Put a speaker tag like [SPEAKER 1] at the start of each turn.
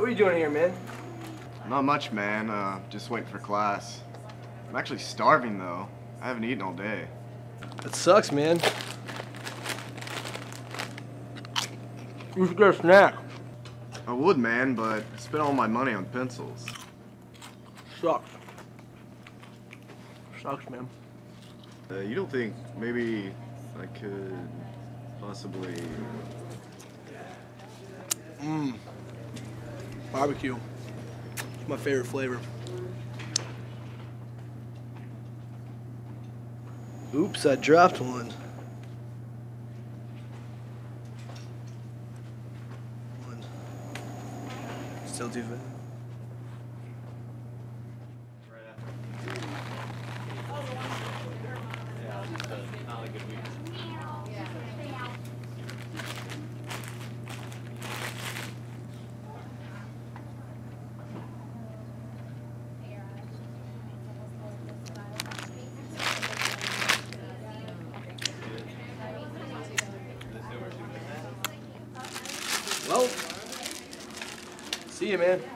[SPEAKER 1] are you doing here, man?
[SPEAKER 2] Not much, man. Just waiting for class. I'm actually starving, though. I haven't eaten all day.
[SPEAKER 1] That sucks, man. You should get a snack.
[SPEAKER 2] I would, man, but I spent all my money on pencils.
[SPEAKER 1] Sucks. Sucks, man.
[SPEAKER 2] You don't think maybe I could possibly...
[SPEAKER 1] Barbecue. It's my favorite flavor. Oops, I dropped one. Still too fast. Well, see you, man.